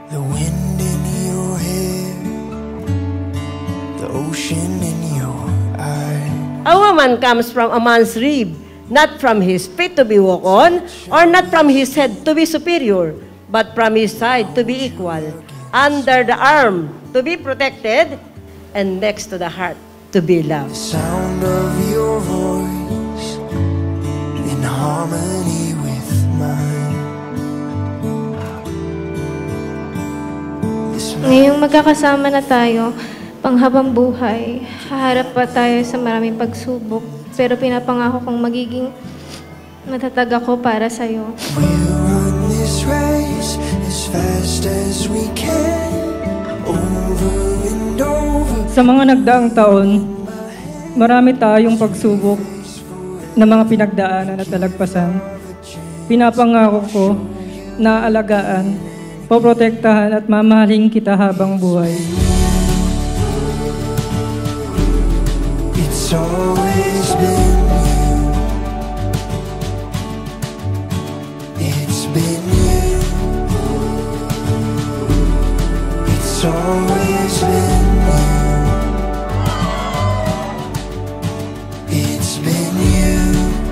The wind in your hair, the ocean in your eye. A woman comes from a man's rib, not from his feet to be walked on, or not from his head to be superior, but from his side to be equal, under the arm to be protected, and next to the heart to be loved. The sound of your voice in harmony with mine. Ngayong magkakasama na tayo, panghabang buhay, haharap pa tayo sa maraming pagsubok, pero pinapangako kong magiging matatag ako para sa'yo. We'll run this race as fast as we can, over and over. Sa mga nagdaang taon, marami tayong pagsubok na mga pinagdaanan at talagpasan. Pinapangako ko na alagaan, poprotektahan at mamahalin kita habang buhay. It's always been you. It's been you. It's always been you. It's been you.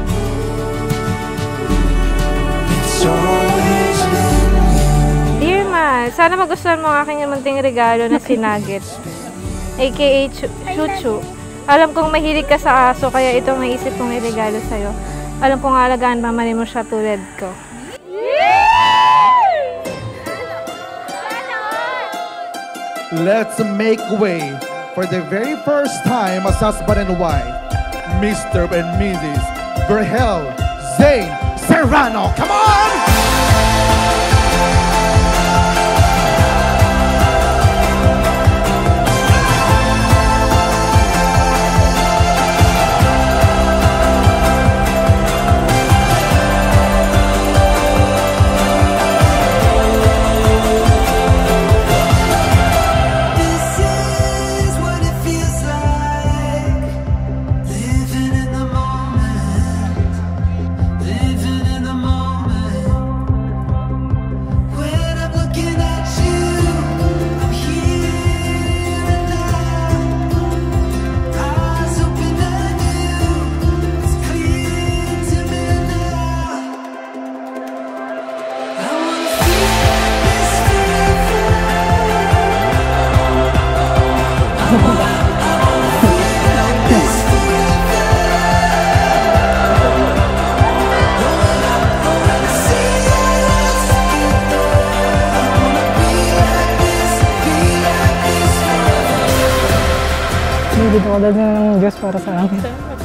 It's always been you. Dear Ma, sana magustuhan mo ang aking munting regalo na sinagit, aka Chuchu. Alam kong mahilig ka sa aso, kaya itong naisip kong iregalo sa'yo. Alam kong alagaan mamanin mo siya tulad ko. Let's make way for the very first time as husband and wife, Mr. and Mrs. Verhel Zane Serrano. Come on! Hindi ko kadal ng Diyos para sa akin.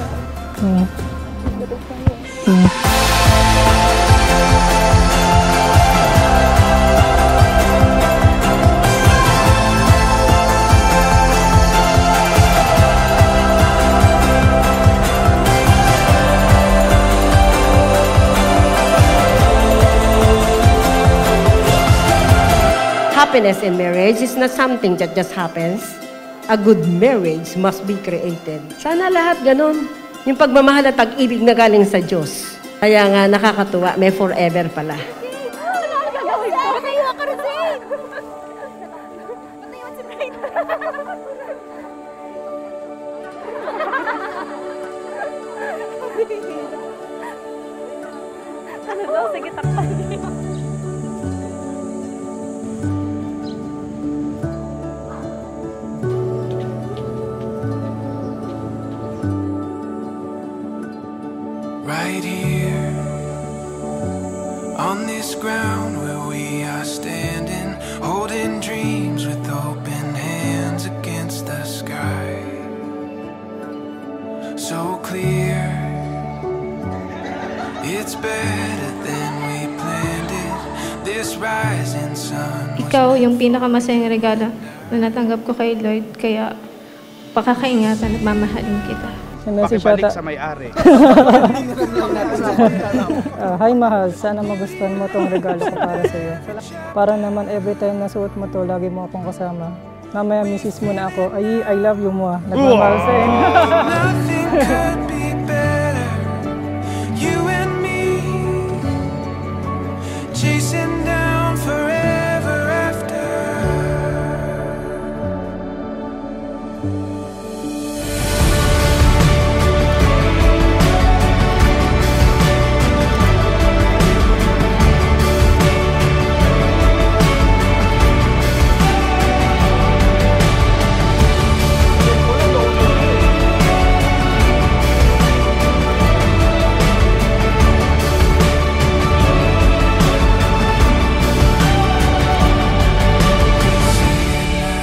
Happiness in marriage is not something that just happens. A good marriage must be created. Sana lahat ganun. Yung pagmamahal at pag-ibig na galing sa Diyos. Kaya nga nakakatuwa, may forever pala. Ano daw? Sige, takpan niyo. Right here, on this ground where we are standing, holding dreams with open hands against the sky. So clear, it's better than we planned it, this rising sun. Ikaw yung pinakamasayang regalo na natanggap ko kay Lord, kaya pakakaingatan at mamahalin kita. Pakibalik sa may-ari. Hi mahal, sana magustuhan mo itong regalo ko para sa iyo. Para naman every time na suot mo to, lagi mo akong kasama. Mamaya misis mo na ako, ay, I love you mo. Nagmamahal sa inyo. Nothing could be better, you and me, chasing down forever after.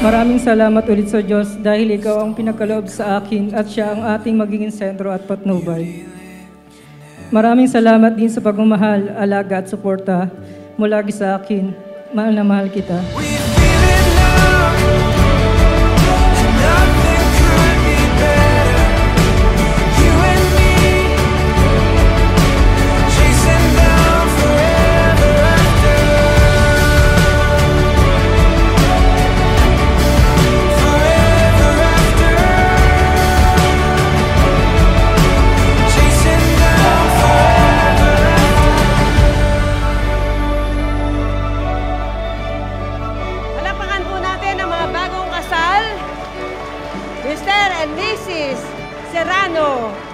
Maraming salamat ulit sa Diyos dahil ikaw ang pinagkaloob sa akin at siya ang ating magiging sentro at patnubay. Maraming salamat din sa pagmamahal, alaga at suporta mo lagi sa akin. Mahal na mahal kita. We feel it now, and nothing could be better. You and me, chasing down forever after. Forever after. Chasing down forever Palapakan po natin ang mga bagong kasal, Mr. and Mrs. Serrano.